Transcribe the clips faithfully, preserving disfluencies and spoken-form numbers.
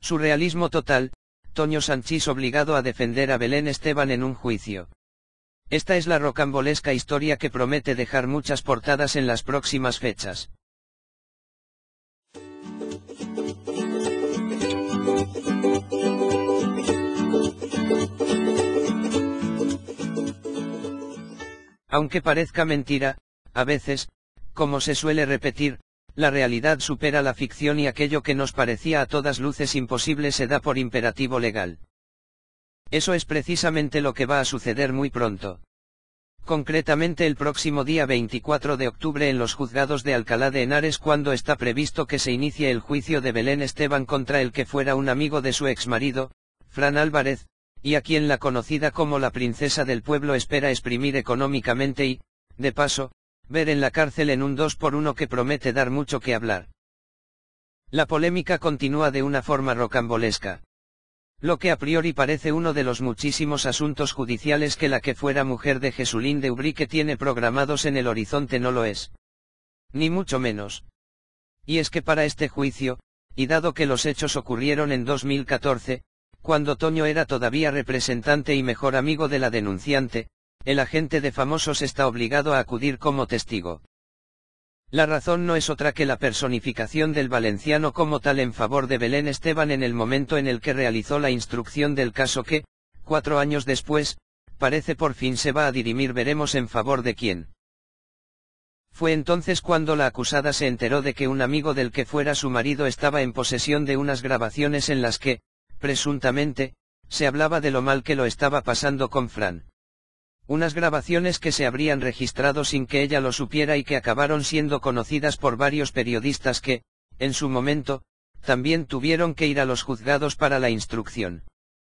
Surrealismo total, Toño Sanchís obligado a defender a Belén Esteban en un juicio. Esta es la rocambolesca historia que promete dejar muchas portadas en las próximas fechas. Aunque parezca mentira, a veces, como se suele repetir, la realidad supera la ficción y aquello que nos parecía a todas luces imposible se da por imperativo legal. Eso es precisamente lo que va a suceder muy pronto. Concretamente el próximo día veinticuatro de octubre en los juzgados de Alcalá de Henares, cuando está previsto que se inicie el juicio de Belén Esteban contra el que fuera un amigo de su exmarido, Fran Álvarez, y a quien la conocida como la princesa del pueblo espera exprimir económicamente y, de paso, ver en la cárcel en un dos por uno que promete dar mucho que hablar. La polémica continúa de una forma rocambolesca. Lo que a priori parece uno de los muchísimos asuntos judiciales que la que fuera mujer de Jesulín de Ubrique tiene programados en el horizonte no lo es. Ni mucho menos. Y es que para este juicio, y dado que los hechos ocurrieron en dos mil catorce, cuando Toño era todavía representante y mejor amigo de la denunciante, el agente de famosos está obligado a acudir como testigo. La razón no es otra que la personificación del valenciano como tal en favor de Belén Esteban en el momento en el que realizó la instrucción del caso que, cuatro años después, parece por fin se va a dirimir, veremos en favor de quién. Fue entonces cuando la acusada se enteró de que un amigo del que fuera su marido estaba en posesión de unas grabaciones en las que, presuntamente, se hablaba de lo mal que lo estaba pasando con Fran. Unas grabaciones que se habrían registrado sin que ella lo supiera y que acabaron siendo conocidas por varios periodistas que, en su momento, también tuvieron que ir a los juzgados para la instrucción.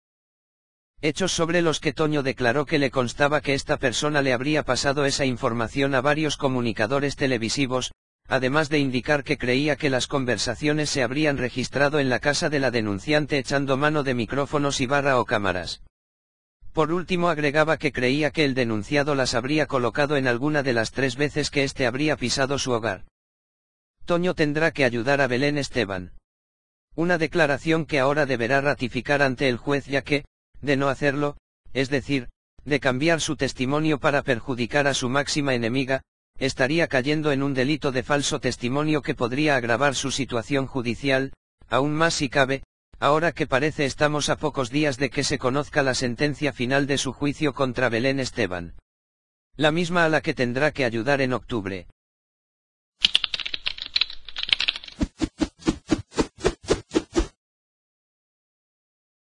Hechos sobre los que Toño declaró que le constaba que esta persona le habría pasado esa información a varios comunicadores televisivos, además de indicar que creía que las conversaciones se habrían registrado en la casa de la denunciante echando mano de micrófonos y barra o cámaras. Por último agregaba que creía que el denunciado las habría colocado en alguna de las tres veces que éste habría pisado su hogar. Toño tendrá que ayudar a Belén Esteban. Una declaración que ahora deberá ratificar ante el juez, ya que, de no hacerlo, es decir, de cambiar su testimonio para perjudicar a su máxima enemiga, estaría cayendo en un delito de falso testimonio que podría agravar su situación judicial, aún más si cabe, ahora que parece estamos a pocos días de que se conozca la sentencia final de su juicio contra Belén Esteban. La misma a la que tendrá que ayudar en octubre.